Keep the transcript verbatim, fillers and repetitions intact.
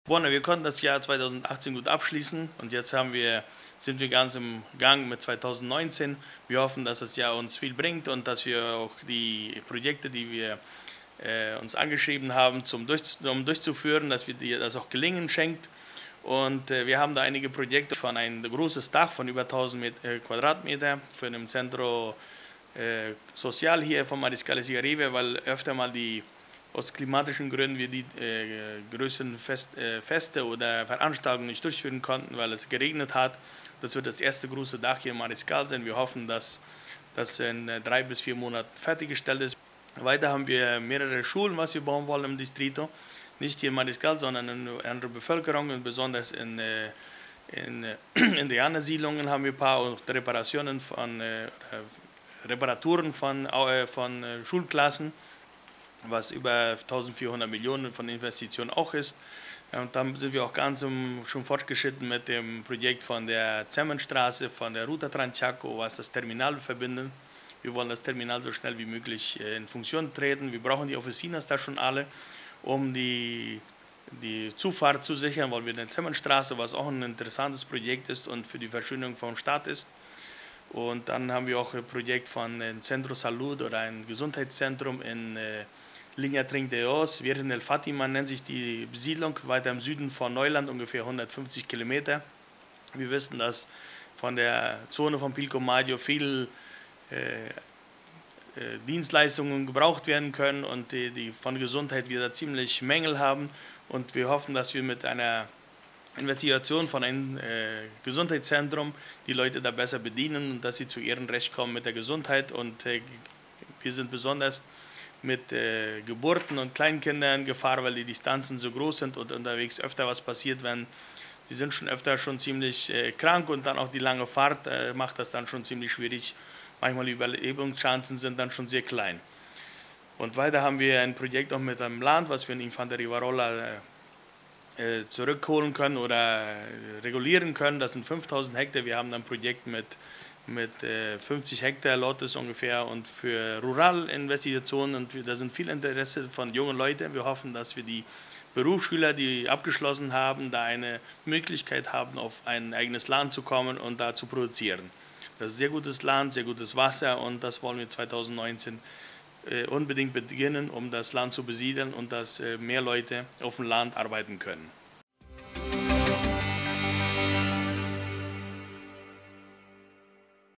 Bonne, wir konnten das Jahr zweitausendachtzehn gut abschließen und jetzt haben wir, sind wir ganz im Gang mit zweitausendneunzehn. Wir hoffen, dass das Jahr uns viel bringt und dass wir auch die Projekte, die wir äh, uns angeschrieben haben, zum durch, um durchzuführen, dass wir dir das auch Gelingen schenkt. Und äh, wir haben da einige Projekte von ein großes Dach von über tausend Met äh, Quadratmeter für ein Centro äh, Social hier von Mariscal Sigarive, weil öfter mal die aus klimatischen Gründen wir die äh, größeren Fest, äh, Feste oder Veranstaltungen nicht durchführen konnten, weil es geregnet hat. Das wird das erste große Dach hier in Mariscal sein. Wir hoffen, dass das in äh, drei bis vier Monaten fertiggestellt ist. Weiter haben wir mehrere Schulen, was wir bauen wollen im Distrito. Nicht hier in Mariscal, sondern in anderer Bevölkerung, und besonders in, äh, in äh, Indianersiedlungen haben wir ein paar Reparationen von, äh, Reparaturen von, äh, von äh, Schulklassen, was über eintausendvierhundert Millionen von Investitionen auch ist. Und dann sind wir auch ganz um, schon fortgeschritten mit dem Projekt von der Zemmenstraße, von der Ruta Tranchaco, was das Terminal verbindet. Wir wollen das Terminal so schnell wie möglich in Funktion treten. Wir brauchen die Officinas da schon alle, um die, die Zufahrt zu sichern, weil wir eine Zemmenstraße, was auch ein interessantes Projekt ist und für die Verschönerung vom Stadt ist. Und dann haben wir auch ein Projekt von Centro Salud oder ein Gesundheitszentrum in äh, Linha treinta y dos, Virgen del Fátima nennt sich die Besiedlung, weiter im Süden von Neuland, ungefähr hundertfünfzig Kilometer. Wir wissen, dass von der Zone von Pilcomayo viel äh, äh, Dienstleistungen gebraucht werden können und die, die von Gesundheit wieder ziemlich Mängel haben. Und wir hoffen, dass wir mit einer Investigation von einem äh, Gesundheitszentrum die Leute da besser bedienen und dass sie zu ihrem Recht kommen mit der Gesundheit. Und äh, wir sind besonders mit äh, Geburten und Kleinkindern in Gefahr, weil die Distanzen so groß sind und unterwegs öfter was passiert, wenn sie sind schon öfter schon ziemlich äh, krank, und dann auch die lange Fahrt äh, macht das dann schon ziemlich schwierig. Manchmal die Überlebenschancen sind dann schon sehr klein. Und weiter haben wir ein Projekt auch mit einem Land, was wir in Infante Rivarola äh, zurückholen können oder regulieren können. Das sind fünftausend Hektar. Wir haben ein Projekt mit mit äh, fünfzig Hektar Lotes ungefähr und für Ruralinvestitionen, und da sind viel Interesse von jungen Leuten. Wir hoffen, dass wir die Berufsschüler, die abgeschlossen haben, da eine Möglichkeit haben, auf ein eigenes Land zu kommen und da zu produzieren. Das ist sehr gutes Land, sehr gutes Wasser, und das wollen wir zweitausendneunzehn äh, unbedingt beginnen, um das Land zu besiedeln und dass äh, mehr Leute auf dem Land arbeiten können.